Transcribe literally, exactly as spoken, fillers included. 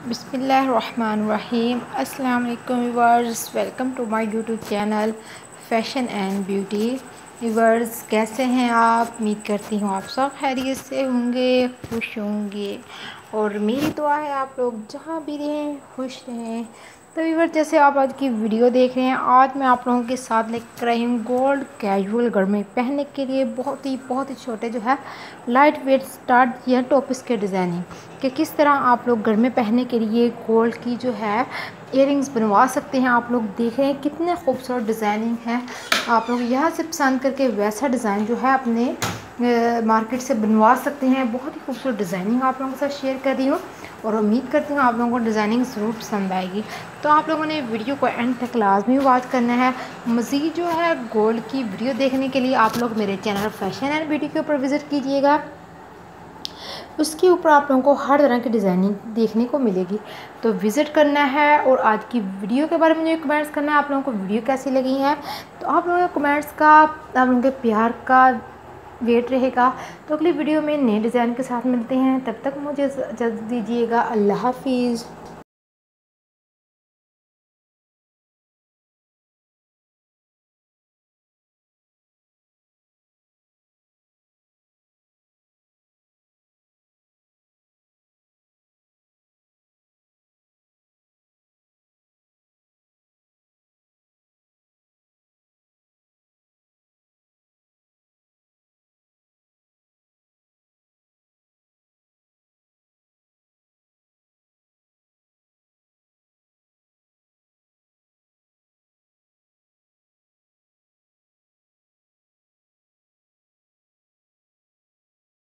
बिस्मिल्लाहिर्रहमानिर्रहीम। अस्सलाम वालेकुम viewers, welcome to my YouTube channel fashion and beauty. Viewers, कैसे हैं आप? उम्मीद करती हूँ आप सब खैरियत से होंगे, खुश होंगे और मेरी दुआ है आप लोग जहाँ भी रहें खुश रहें। तो व्यूअर्स, जैसे आप आज की वीडियो देख रहे हैं, आज मैं आप लोगों के साथ लेकर आई हूँ गोल्ड कैजुअल घर में पहनने के लिए बहुत ही बहुत ही छोटे जो है लाइट वेट स्टार्ट या टॉप्स के डिज़ाइनिंग कि किस तरह आप लोग घर में पहनने के लिए गोल्ड की जो है इयररिंग्स बनवा सकते हैं। आप लोग देख रहे हैं कितने खूबसूरत डिज़ाइनिंग है। आप लोग यहाँ से पसंद करके वैसा डिज़ाइन जो है अपने मार्केट से बनवा सकते हैं। बहुत ही खूबसूरत डिज़ाइनिंग आप लोगों के साथ शेयर कर रही हूँ और उम्मीद करती हूँ आप लोगों को डिज़ाइनिंग ज़रूर पसंद आएगी। तो आप लोगों ने वीडियो को एंड तक लाजमी वॉच करना है। मज़ीद जो है गोल्ड की वीडियो देखने के लिए आप लोग मेरे चैनल फैशन एंड ब्यूटी के ऊपर विज़िट कीजिएगा। उसके ऊपर आप लोगों को हर तरह की डिज़ाइनिंग देखने को मिलेगी, तो विज़िट करना है। और आज की वीडियो के बारे में मुझे कमेंट्स करना है आप लोगों को वीडियो कैसी लगी है। तो आप लोगों के कमेंट्स का, आप लोगों के प्यार का वेट रहेगा। तो अगली वीडियो में नए डिज़ाइन के साथ मिलते हैं, तब तक मुझे इजाज़त दीजिएगा। अल्लाह हाफिज़।